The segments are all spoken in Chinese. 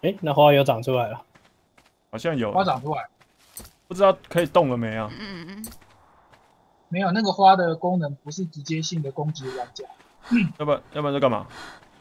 哎，那花有长出来了， 好像有， 花长出来， 不知道可以动了没啊？ 没有那个花的功能不是直接性的攻击玩家， 要不然在干嘛？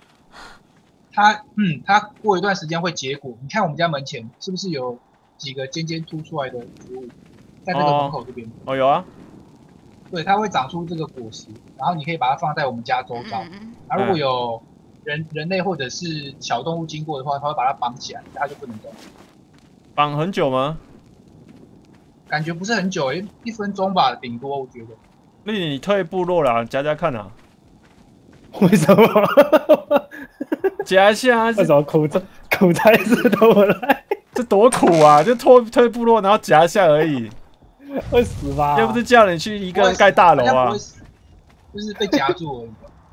它过一段时间会结果。你看我们家门前是不是有几个尖尖凸出来的植物，在那个门口这边？ 哦，有啊。 对，它会长出这个果实，然后你可以把它放在我们家周遭。然后如果有人类或者是小动物经过的话，它会把它绑起来，它就不能动。 绑很久吗？ 感觉不是很久，1分钟吧，顶多我觉得。 那你退部落啦，夹夹看啊。 为什么？ 夹一下， 为什么苦差事都我来？ 这多苦啊！就退部落，然后夹一下而已。 会死吧？ 又不是叫你去一个人盖大楼啊。 就是被夹住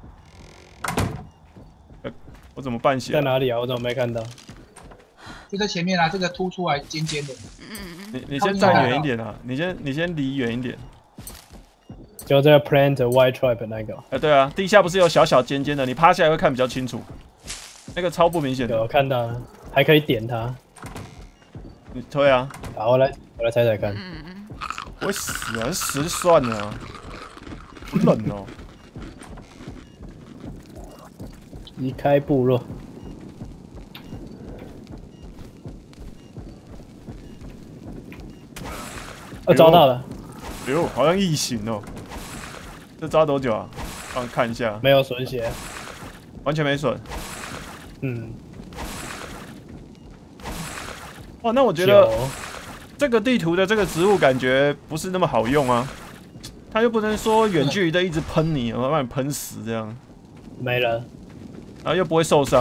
而已。我怎么办血？ 在哪里啊？我怎么没看到？ 就在前面啊，这个凸出来尖尖的。 你先站远一点啊！你先离远一点。 就这个 plant white trap 那个。 对啊，地下不是有小小尖尖的，你趴下来会看比较清楚。那个超不明显的。 我看到了，还可以点它。 你推啊！ 好，我来猜猜看。 我会死啊！死就算了啊。好冷哦。 离开部落。找到了。 哎呦，好像异形哦。这抓多久啊？帮我看一下。 没有损血。 完全没损。哇，那我觉得这个地图的这个植物感觉不是那么好用啊。它又不能说远距离的一直喷你，然后把你喷死这样。 没了。 然后又不会受伤。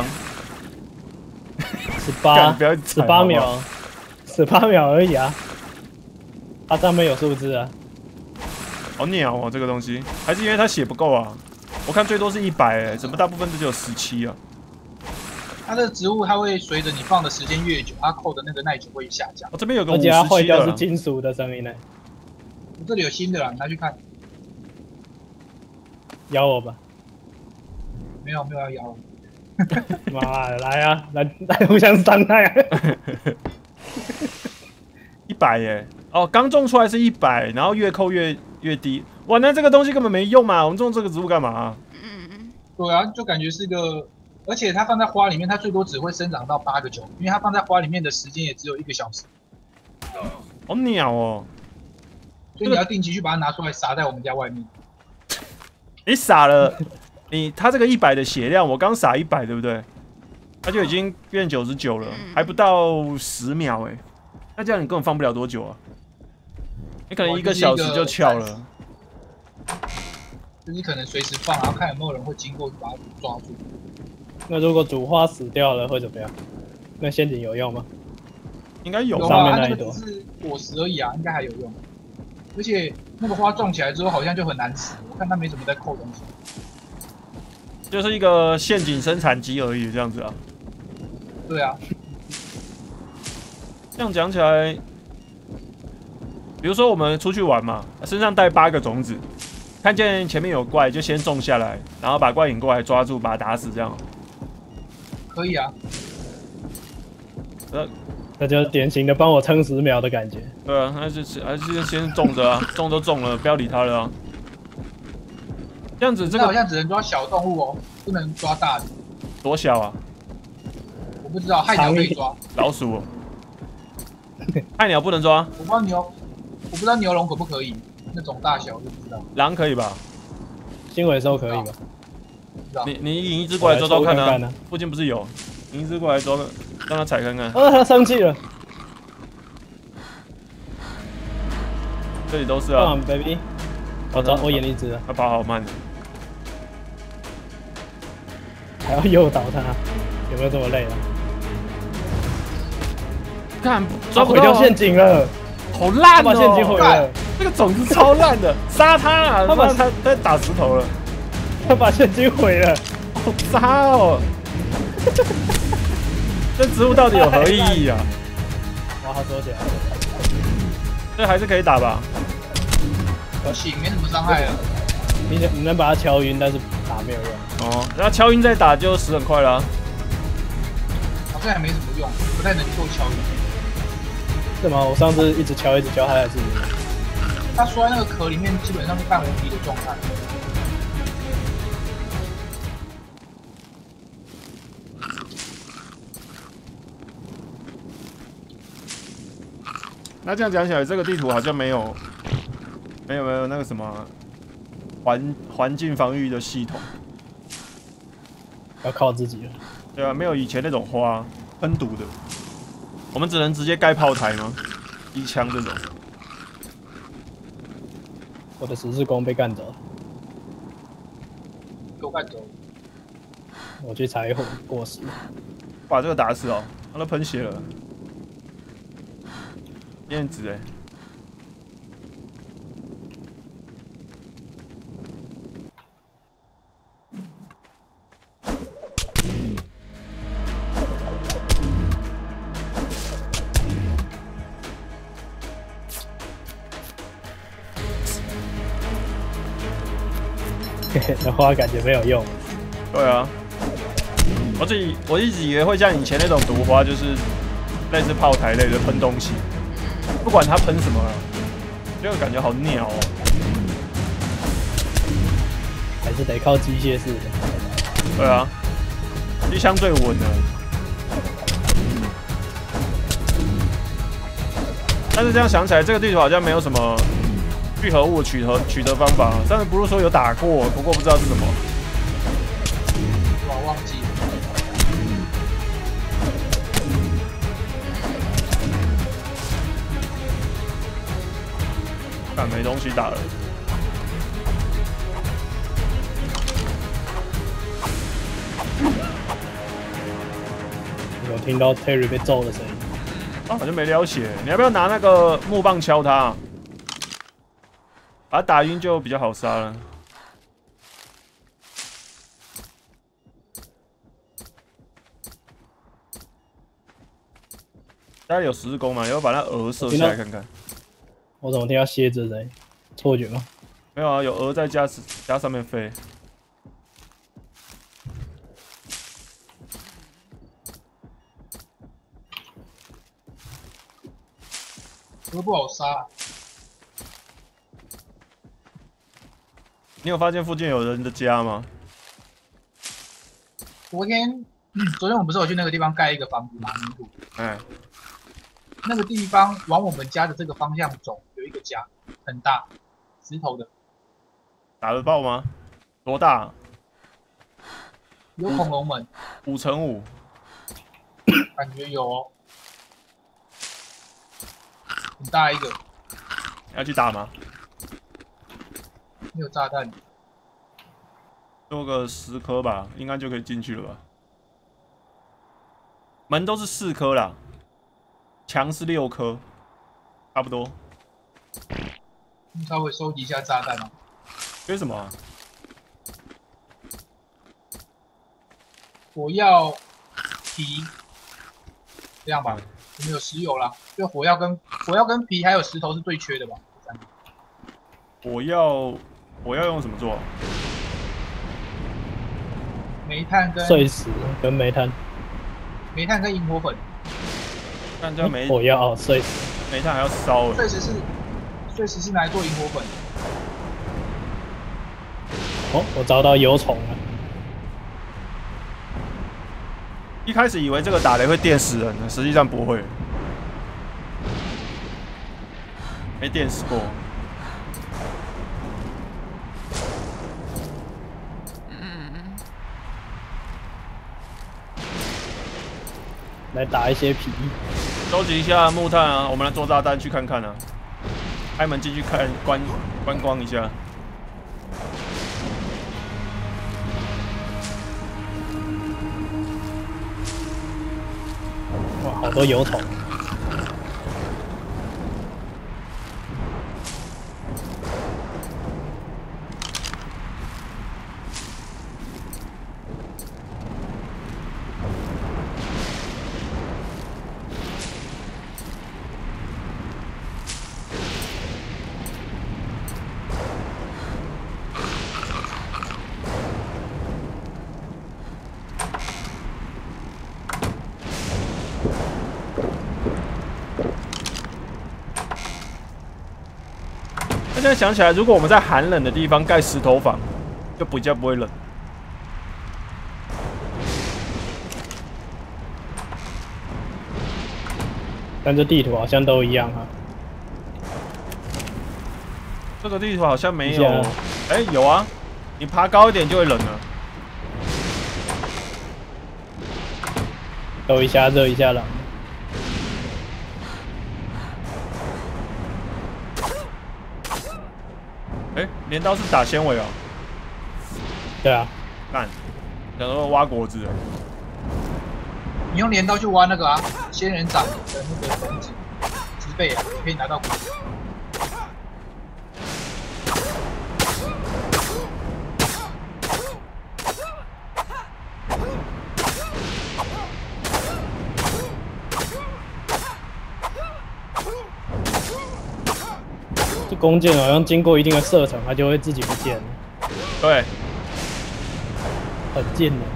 18秒，18秒而已啊。它上面有数字啊。 好鸟哦，这个东西，还是因为它血不够啊？我看最多是100怎么大部分都只有17啊？ 它的植物它会随着你放的时间越久，它扣的那个耐久会下降。 这边有个而且它坏掉是 57 金属的声音呢。 我这里有新的啦，你拿去看。 咬我吧。 没有要咬我。 妈的，来啊，来互相伤害啊 ！100耶！哦，刚种出来是100，然后越扣越低。哇，那这个东西根本没用嘛！我们种这个植物干嘛？ 对啊，就感觉是个，而且它放在花里面，它最多只会生长到8个9，因为它放在花里面的时间也只有1个小时。 好鸟哦！ 所以你要定期去把它拿出来撒在我们家外面。 你撒了，它这个100的血量，我刚撒100，对不对？它就已经变99了，还不到10秒哎。那这样你根本放不了多久啊！你可能1个小时就翘了。 就是可能随时放，然后看有没有人会经过把它抓住。 那如果主花死掉了会怎么样？那陷阱有用吗？ 应该有。 上面那一朵是果实而已啊，应该还有用。而且那个花种起来之后好像就很难死，我看它没怎么在扣东西。 就是一个陷阱生产机而已，这样子啊。 对啊。 这样讲起来，比如说我们出去玩嘛，身上带8个种子，看见前面有怪就先种下来，然后把怪引过来抓住，把它打死，这样。 可以啊。 那就是典型的帮我撑10秒的感觉。 对啊，还是先种着啊，种都种了，不要理它了啊。这样子这个好像只能抓小动物哦，不能抓大的。 多小啊？ 我不知道，害鸟可以抓。 老鼠哦。害鸟不能抓。 我不知道牛龙可不可以，那种大小就不知道。 狼可以吧？ 新尾兽可以吧？ 你引一只过来抓抓看啊！附近不是有？引一只过来抓，让它踩看看。 他生气了。 这里都是啊 ，baby。我演一只了。 它跑好慢。 还要诱导它，有没有这么累啊？ 看抓不到，毁掉陷阱了， 好烂哦！ 把陷阱毁了， 那个种子超烂的，杀他啊！他在打石头了， 他把陷阱毁了， 好渣哦！这植物到底有何意义啊？ 哇，好收起来， 这还是可以打吧？ 不行，没什么伤害啊。 你能把它敲晕，但是打没有用。 哦，然后敲晕再打就死很快了。 好像也没什么用，不太能做敲击。 是吗？我上次一直敲，它还是它缩在那个壳里面，基本上是半无敌的状态。 那这样讲起来，这个地图好像没有那个什么环境防御的系统。 要靠自己了。 对啊，没有以前那种花喷毒的，我们只能直接盖炮台吗？机枪这种。 我的十字弓被干走了， 给我干走。 我去柴火过时。 把这个打死哦，他都喷血了。燕子哎。 那花感觉没有用。 对啊，我一直以为会像以前那种毒花，就是类似炮台类的喷东西，不管它喷什么，这个感觉好鸟哦。 还是得靠机械式的。 对啊，机枪最稳的。但是这样想起来，这个地图好像没有什么聚合物取得方法。上次不是说有打过，不过不知道是什么。 我忘记了。 但没东西打了。 有听到 Terry 被揍的声音。 好像没流血，你要不要拿那个木棒敲他？把他打晕就比较好杀了。家里有十字弓吗？要不要把那鹅射下来看看？ 我怎么听到蝎子的声音？错觉吗？ 没有啊，有鹅在家上面飞。 鹅不好杀。 你有发现附近有人的家吗？ 昨天我们不是有去那个地方盖一个房子吗？ 哎， 那个地方往我们家的这个方向走，有一个家，很大，石头的。 打得爆吗？多大啊？ 有恐龙门 5×5， 感觉有哦，很大一个。 要去打吗？ 没有炸弹。 做个10颗吧，应该就可以进去了吧？门都是4颗啦，墙是6颗，差不多。 稍微收集一下炸弹哦。 缺什么啊？ 火药皮，这样吧，我们有石油啦，就火药跟皮还有石头是最缺的吧？ 我要用什么做？ 煤炭跟碎石跟煤炭。 煤炭跟萤火粉。 但这煤火药碎石。 煤炭还要烧哎。 碎石是拿来做萤火粉。 哦，我找到油虫了。 一开始以为这个打雷会电死人的，实际上不会，没电死过。 来打一些皮。 收集一下木炭啊，我们来做炸弹去看看啊。开门进去看观光一下。 哇，好多油桶。 那现在想起来，如果我们在寒冷的地方盖石头房，就比较不会冷。 但这地图好像都一样哈。 这个地图好像没有，哎，有啊，你爬高一点就会冷了。 抖一下，热一下冷。 哎，镰刀是打纤维哦。 对啊， 干，想说挖果子。 你用镰刀去挖那个啊，仙人掌的那个种子植被啊，可以拿到果子。 这弓箭好像经过一定的射程，它就会自己不见了， 对， 很近的。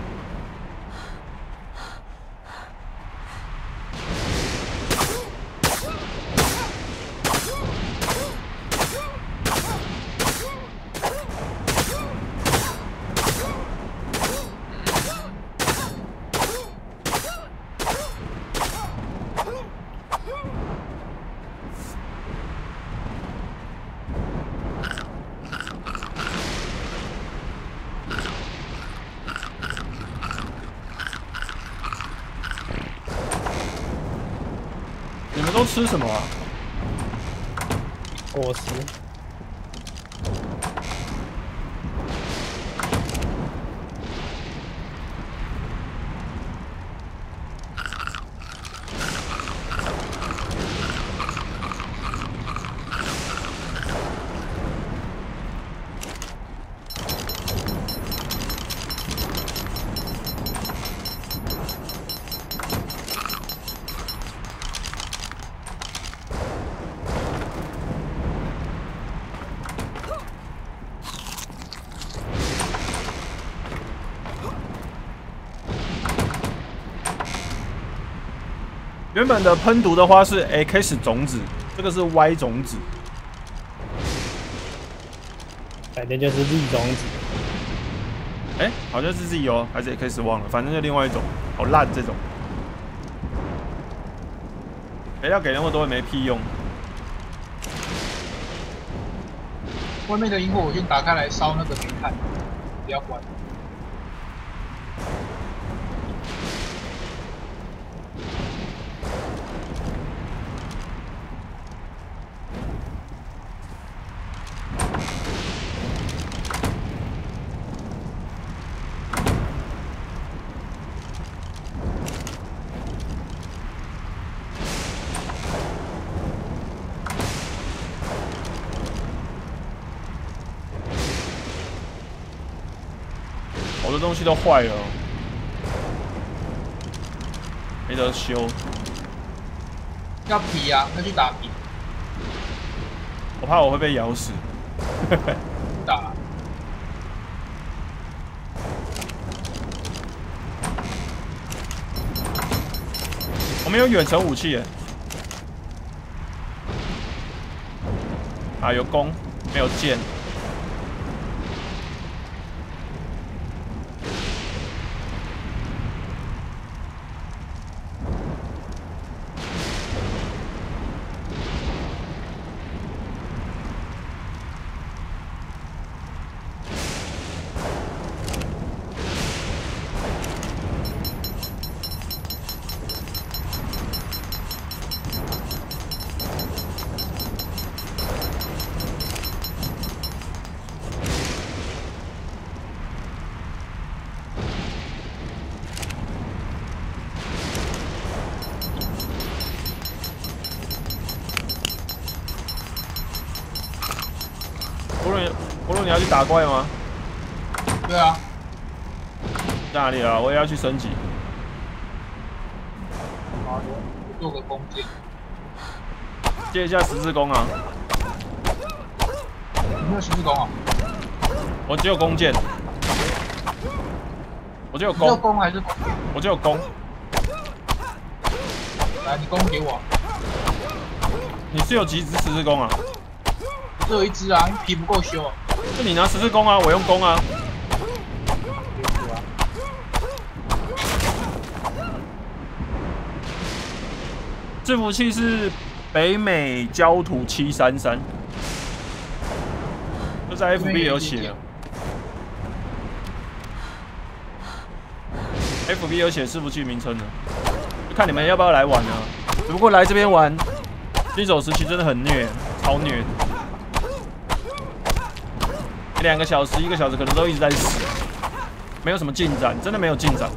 你们都吃什么啊？ 果实。 原本的喷毒的花是 X 种子，这个是 Y 种子。 改天就是 Z 种子。 哎，好像是 Z 哦，还是 X 忘了，反正就另外一种，好烂这种。肥料给那么多也没屁用。 外面的萤火我先打开来烧那个煤炭，不要关。 好多东西都坏了，没得修。 要皮啊，那去打皮。 我怕我会被咬死。 打。 我没有远程武器耶。啊，有弓，没有箭。菠萝，你要去打怪吗？ 对啊。 在哪里啊？我也要去升级。 好的，做个弓箭。 借一下十字弓啊！ 你没有十字弓啊？ 我只有弓箭。我只有弓。 只有弓还是弓？ 我只有弓。 来，你弓给我。 你是有几只十字弓啊？ 只有一只啊，因为皮不够修。 那你拿十字弓啊，我用弓啊。制服器是北美焦土733，就在 FB 有写了。FB 有写制服器名称的，就看你们要不要来玩啊。只不过来这边玩，新手时期真的很虐，超虐。2个小时、1个小时可能都一直在死，没有什么进展，真的没有进展。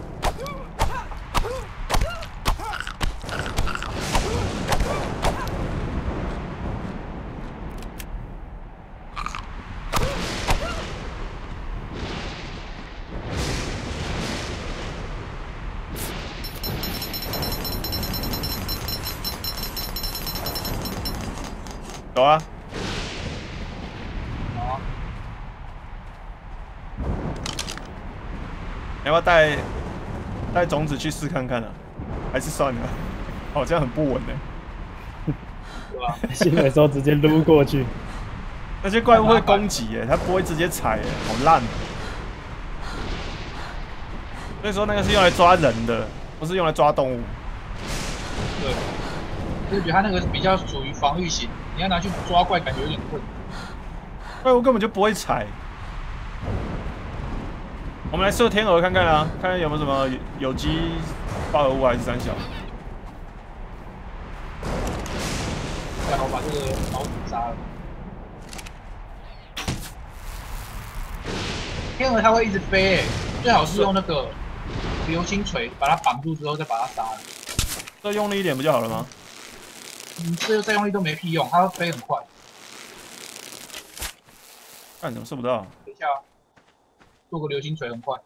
有啊。 好啊。 你要不要带种子去试看看啊？还是算了，好像很不稳呢。 对吧？ 新的时候直接撸过去， 那些怪物会攻击耶，它不会直接踩耶，好烂。所以说那个是用来抓人的，不是用来抓动物。 对，就是觉得它那个比较属于防御型，你要拿去抓怪，感觉有点困难。 怪物根本就不会踩。我们来射天鹅看看啊，看看有没有什么有机化合物还是三小。 然后把这个老虎杀了。天鹅它会一直飞诶，最好是用那个流星锤把它绑住之后再把它杀了。 再用力一点不就好了吗？ 这再用力都没屁用，它会飞很快。 看怎么射不到？ 等一下，做个流星锤很快。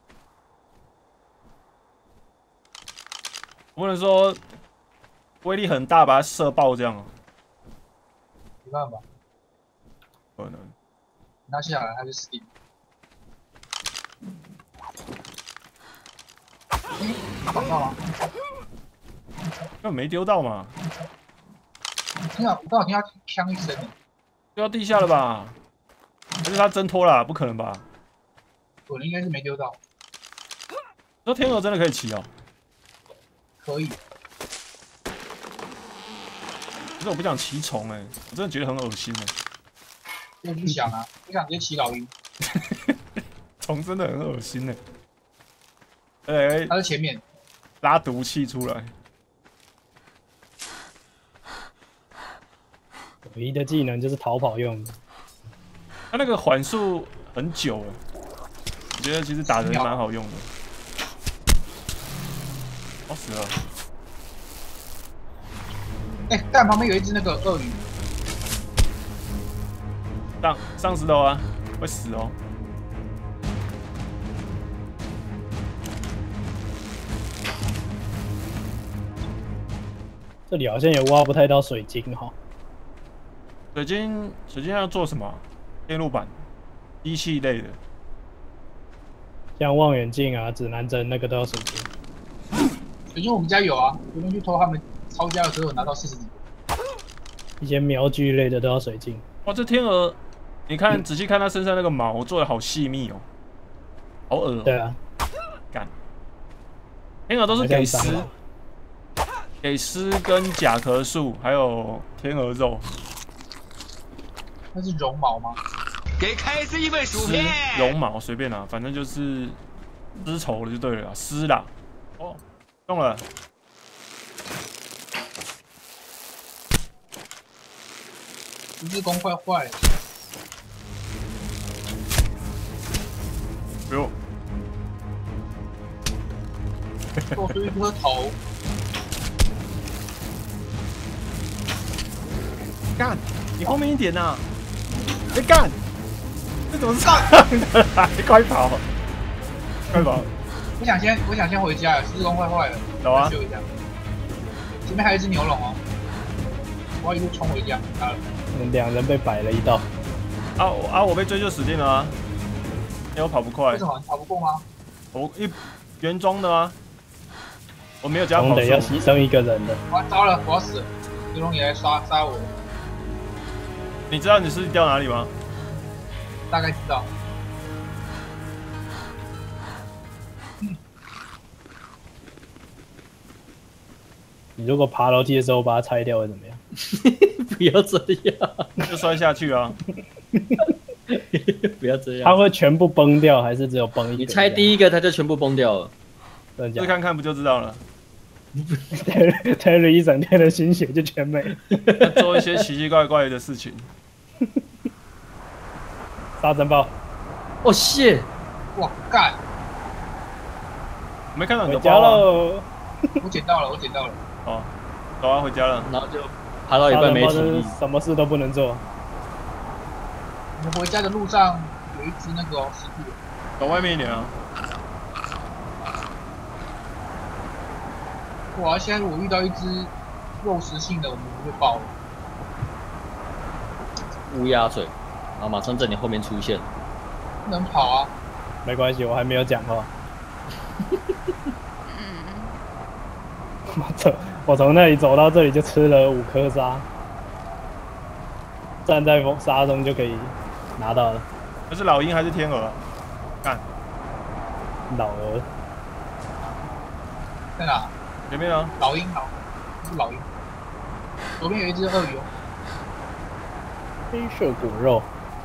不能说威力很大，把它射爆这样啊。 没办法， 可能。 拿下来它就死定了。绑到吗？ 根本没丢到嘛， 我刚好听到锵一声呢。 丢到地下了吧？还是他挣脱了？不可能吧？ 我应该是没丢到。 这天鹅真的可以骑哦？ 可以。 可是我不想骑虫哎，我真的觉得很恶心哎。 我不想啊，我想直接骑老鹰。 虫真的很恶心哎。哎， 它在前面拉毒气出来。 唯一的技能就是逃跑用的。 他那个缓速很久哎，我觉得其实打人蛮好用的。哦死了！ 哎，但旁边有一只那个鳄鱼。 上石头啊，会死哦。 这里好像也挖不太到水晶哈。 水晶要做什么？电路板、机器类的。 像望远镜啊、指南针那个都要水晶。 水晶我们家有啊，昨天去偷他们抄家的时候有拿到40几个。 一些苗具类的都要水晶。 哇，这天鹅，你看仔细看它身上那个毛做的好细密哦，好恶哦。 对啊， 干。天鹅都是给丝跟甲壳素，还有天鹅肉。 那是绒毛吗？ 给开司一份薯片。 绒毛随便啦，反正就是丝绸的就对了啦，丝啦。哦，用了。 十字弓快坏了。 不用。 做出一颗头。 干，你后面一点呐、啊！哎干，这怎么上的？快跑！快跑！ 我想先回家了，十字弓快坏了。 走啊！ 修一下。前面还有一只牛龙哦，我要一路冲回家。 两人被摆了一道。 我被追就死定了啊！因为我跑不快。 为什么你跑不过吗？ 原装的啊。 我没有加跑总得要速。 牺牲一个人的。 哇，糟了，我要死了！石龙也来杀我， 你知道你是掉哪里吗？ 大概知道。 你如果爬楼梯的时候把它拆掉会怎么样？ 不要这样， 就摔下去啊！ 不要这它样。 会全部崩掉，还是只有崩一个？ 你拆第一个，它就全部崩掉了。 真的假的试看看不就知道了。 ？Terry 一整天的心血就全没了。 要做一些奇奇怪怪的事情。 沙尘暴， 哦，谢， 哇，干！ 我没看到你回家的包啊。 喽。 我捡到了，我捡到了。 哦，走啊，回家了。 然后就爬到一半没体力。 什么事都不能做。 我们回家的路上有一只那个石兔， 走外面一点啊。 哇！现在如果遇到一只肉食性的，我们就会爆了。 乌鸦嘴，然后马上在你后面出现。 不能跑啊！ 没关系，我还没有讲话。我从那里走到这里就吃了5颗沙，站在沙中就可以拿到了。 那是老鹰还是天鹅啊？看老鹅， 在哪？ 前面啊。 老鹰，是老鹰。左边有一只鳄鱼哦。 黑色果肉，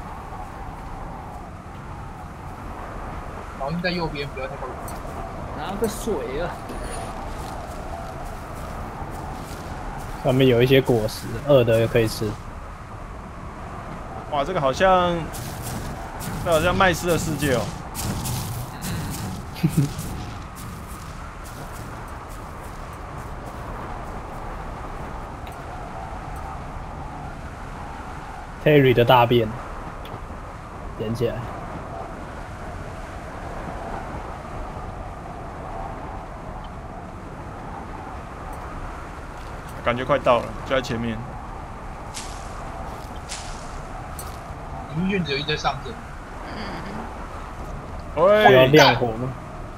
老鹰在右边，不要太靠近。 拿个水啊！ 上面有一些果实，饿的也可以吃。 哇，这好像麦斯的世界哦。 Terry 的大便，捡起来。 感觉快到了，就在前面。 营运只有一只上阵， 需要喂， 亮火吗？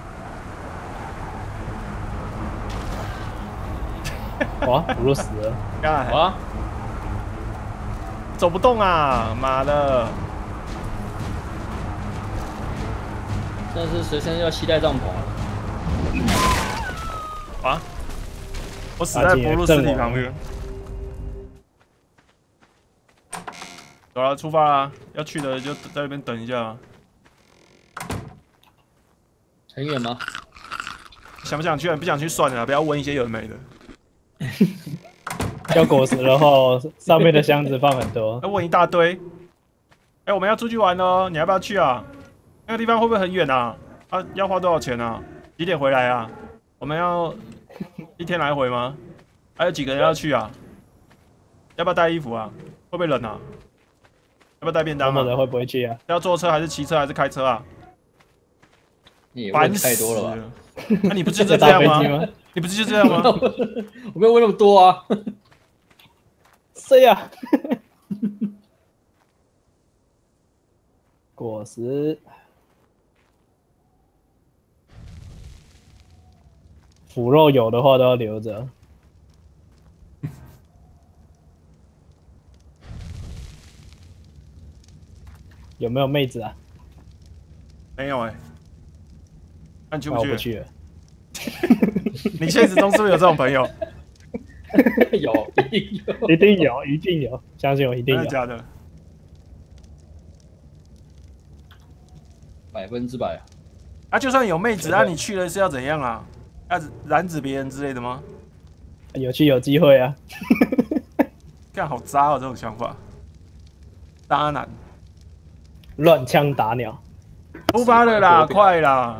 哇，葫芦死了。 干啊， 走不动啊！妈的！ 但是随身要携带帐篷啊。 啊！我死在博鲁斯体旁边。走了，出发啦！要去的就在那边等一下啊。 很远吗？ 想不想去？不想去算了，不要问一些有的没的。 要果实的话，上面的箱子放很多。 要问一大堆。哎，我们要出去玩哦，你要不要去啊？那个地方会不会很远啊？啊，要花多少钱啊？几点回来啊？我们要1天来回吗？还有几个人要去啊？要不要带衣服啊？会不会冷啊？要不要带便当啊？ 某某人会不会去啊？ 要坐车还是骑车还是开车啊？ 你也问太多了吧？ 那、你不是就这样吗？ 吗？ 你不是就这样吗？ 我没有问那么多啊。 谁呀？果实，腐肉有的话都要留着。有没有妹子啊？ 没有哎、那你去不去？ 那我不去了。 你现实中是不是有这种朋友？ 有，一定有。 一定有，一定有，相信我，一定有。 真的假的？ 100%。 啊，就算有妹子，啊，你去了是要怎样啊？要染指别人之类的吗？ 有去有机会啊！ 干好渣哦，这种想法，渣男。 乱枪打鸟， 出发了啦，快啦！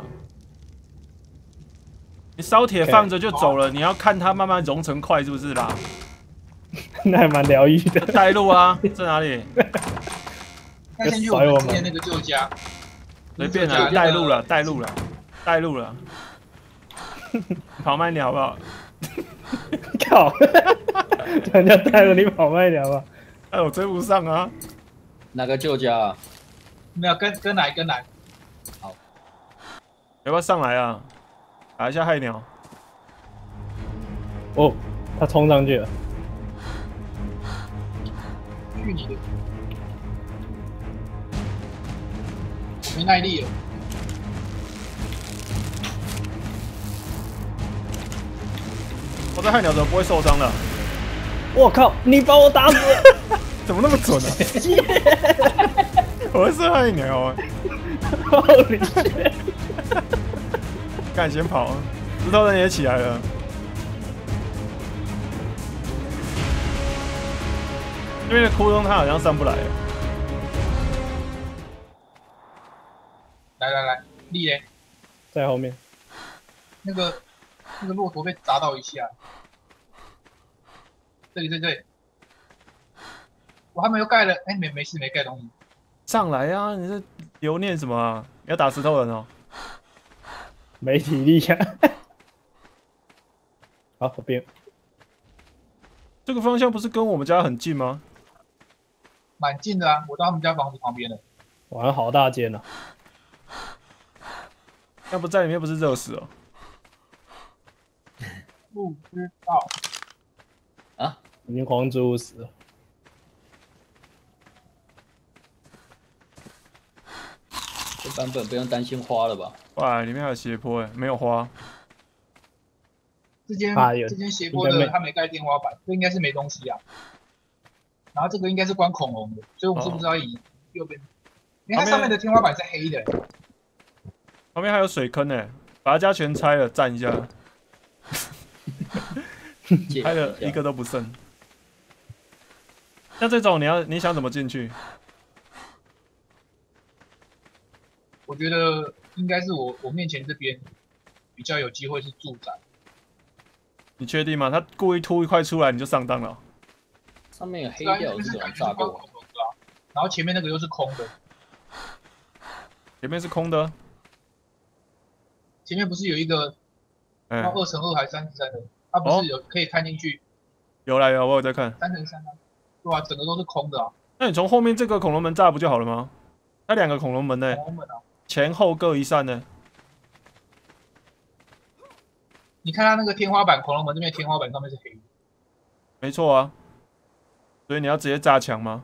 你烧铁放着就走了，你要看它慢慢融成块，是不是啦？ 那还蛮疗愈的。 带路啊，在哪里？ 那先去我们之前那个旧家， 随便啦，带路了，带路了，带路了。跑慢点好不好？ 靠！人家带了你跑慢一点吧。 哎，我追不上啊！ 哪个旧家啊？ 没有跟来。 要不要上来啊？打一下害鸟。 哦，他冲上去了。 去你的！没耐力了。 我这害鸟怎么不会受伤了？ 我靠！你把我打死了！ 怎么那么准啊？我是害鸟啊！ Holy shit！ 赶紧先跑，石头人也起来了。那边的窟窿他好像上不来。 来，力嘞！ 在后面。 那个骆驼被砸到一下。这里。我还没有盖了，哎，没事，没盖东西。 上来啊！你是留念什么啊？你要打石头人哦？ 没体力呀、好，这边这个方向不是跟我们家很近吗？ 蛮近的啊，我到他们家房子旁边了。 哇，好大间啊！ 要不在里面不是热死哦？ 不知道啊， 已经狂猪死了。 这版本不用担心花了吧？ 哇，里面还有斜坡哎，没有花。 这间斜坡的他没盖天花板，这应该是没东西啊。然后这个应该是关恐龙的，所以我们是不是要以右边？因为它上面的天花板是黑的。 旁边还有水坑呢，把他家全拆了，站一下。拆了一个都不剩。那这种你想怎么进去？ 我觉得应该是我面前这边比较有机会是住宅。 你确定吗？他故意凸一块出来，你就上当了。 上面有黑掉，这种炸过。 然后前面那个又是空的。 前面是空的。 前面不是有一个2×2还是3×3的？它不是有可以看进去？ 有，我有在看。 3×3啊，对啊，整个都是空的啊。 那你从后面这个恐龙门炸不就好了吗？它2个恐龙门呢？ 恐龙门啊， 前后各一扇呢。 你看它那个天花板，恐龙门这边天花板上面是黑的。 没错啊。所以你要直接炸墙吗？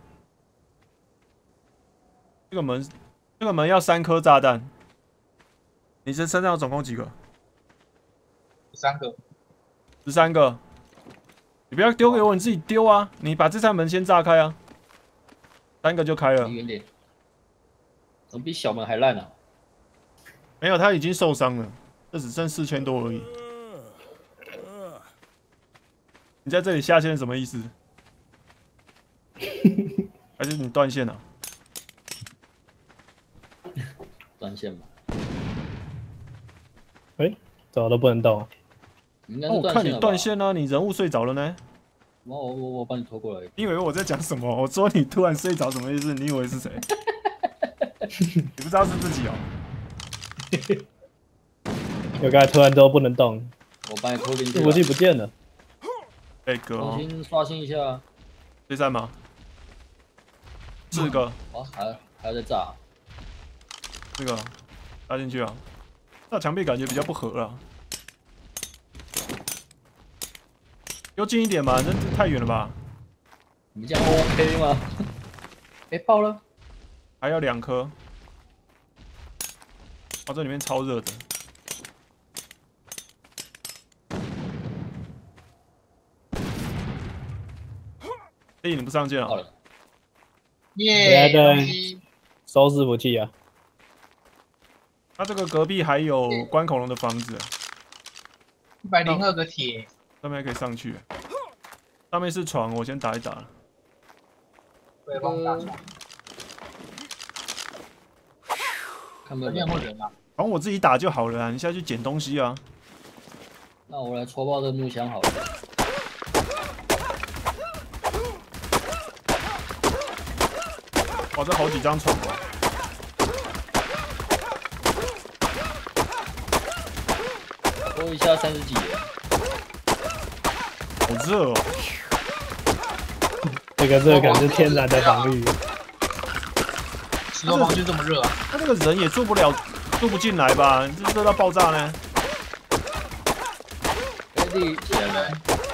这个门要3颗炸弹。你这身上总共几个 ？13个。 13个。你不要丢给我，你自己丢啊！你把这扇门先炸开啊，3个就开了。 远点，怎么比小门还烂啊？ 没有，他已经受伤了，这只剩4000多而已。你在这里下线什么意思？还是你断线了？ 断线吧。 走都不能动。 应该那我看你断线了，你人物睡着了呢。 我把你拖过来。 你以为我在讲什么？我说你突然睡着什么意思？你以为是谁？你不知道是自己哦。 有刚才突然都不能动， 我把你拖进去。 武器不见了。 哎哥， 重新刷新一下。 这扇吗？4个。 哦，还要再炸。 这个插进去啊。那墙壁感觉比较不合了。又近一点嘛，这太远了吧？ 你这样 OK 吗？哎，爆了！ 还有2颗。哦，这里面超热的。你不上线啊？ 耶！ 收拾武器啊！ 他这个隔壁还有关恐龙的房子 ，102个铁， 上面还可以上去。上面是床，我先打一打了。 对，帮我打床。 看没有人啊？ 然后我自己打就好了啊，你下去捡东西啊。 那我来戳爆这木箱好了。 哇，这好几张床哦。 拖一下30几耶。 好热哦。 这个热感是天然的防御。 石头房就这么热啊？ 他那个人也住不进来吧？这热到爆炸呢。 兄弟，起来了。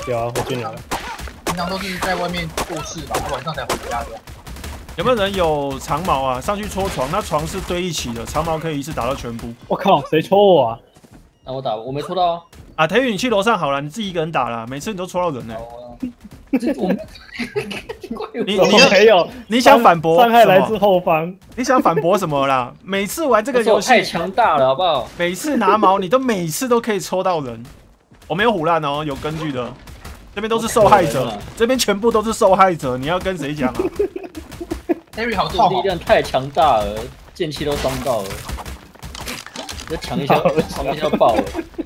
有啊，我进来了。 平常都是在外面做事吧，晚上才回家的。 有没有人有长矛啊？上去戳床，那床是堆一起的，长矛可以一次打到全部。 我靠，谁戳我啊？ 那我打，我没戳到啊。 啊，裴宇，你去楼上好了，你自己一个人打了，每次你都戳到人呢、 这我们没有， 你想反驳？ 伤害来自后方。 你想反驳什么啦？每次玩这个游戏太强大了，好不好？ 每次拿矛，你都每次都可以抽到人。我没有唬烂哦，有根据的。这边都是受害者，这边全部都是受害者。你要跟谁讲啊 ？Harry 好这力量太强大了，剑气都伤到了。再抢一下，旁边要爆了。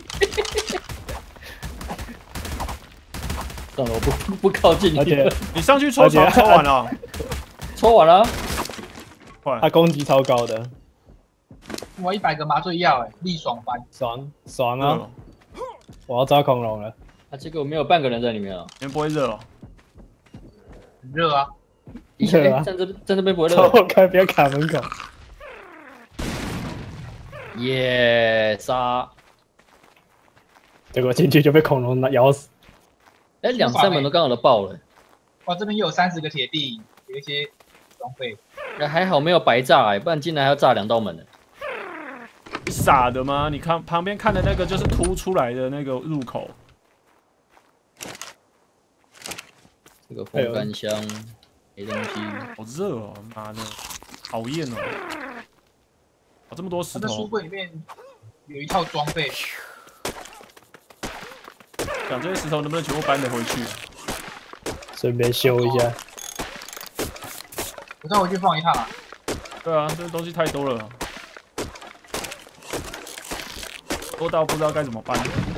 算了，我不靠近你了。 你上去抽床，抽完了， 抽完了。 他攻击超高的。 我100个麻醉药，力爽翻， 爽啊！我要抓恐龙了。 啊，结果没有半个人在里面啊。 你们不会热哦？ 很热啊！ 热啊！ 站这边不会热。 我看不要卡门口。 耶，杀！ 结果进去就被恐龙咬死。 哎，2、3门都刚好都爆了。 哇，这边又有30个铁地，有一些装备。 还好没有白炸哎，不然进来还要炸2道门呢。 你傻的吗？你看旁边看的那个就是凸出来的那个入口。 这个风干箱没东西。 好热哦，妈的，讨厌哦！这么多石头。 他的书柜里面有一套装备。 想这些石头能不能全部搬得回去？ 顺便修一下。 我再回去放一趟啊。 对啊，这东西太多了，多到不知道该怎么搬。